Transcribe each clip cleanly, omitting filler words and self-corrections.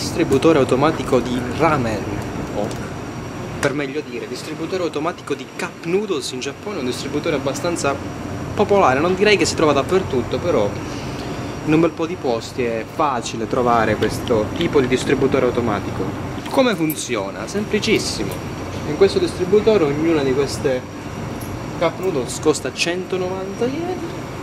distributore automatico di ramen, o per meglio dire, distributore automatico di cup noodles in Giappone, è un distributore abbastanza popolare, non direi che si trova dappertutto, però in un bel po' di posti è facile trovare questo tipo di distributore automatico. Come funziona? Semplicissimo. In questo distributore ognuna di queste cup noodles costa 190 yen.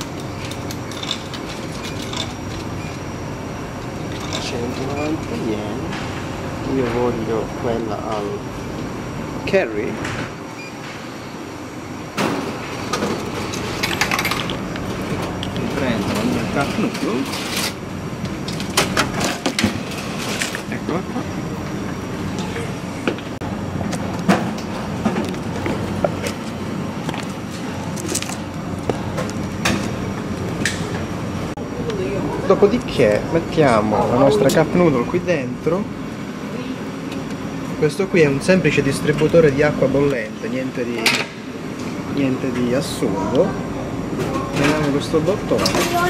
190 yen. Io voglio quella al curry. Prendo la mia cup noodle. Eccola qua. Dopodiché mettiamo la nostra cup noodle qui dentro. Questo qui è un semplice distributore di acqua bollente, niente di assurdo. Prendiamo questo bottone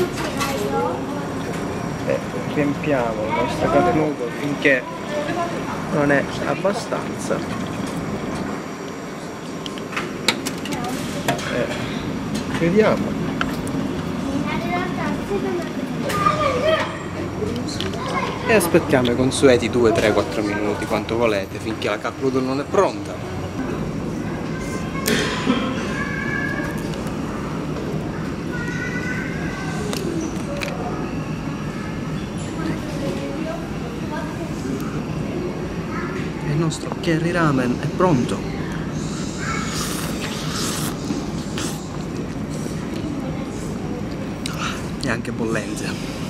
e riempiamo la nostra cup noodle finché non è abbastanza. E chiudiamo. E aspettiamo i consueti 2, 3, 4 minuti, quanto volete, finché la cup noodle non è pronta. E il nostro curry ramen è pronto. E anche bollente.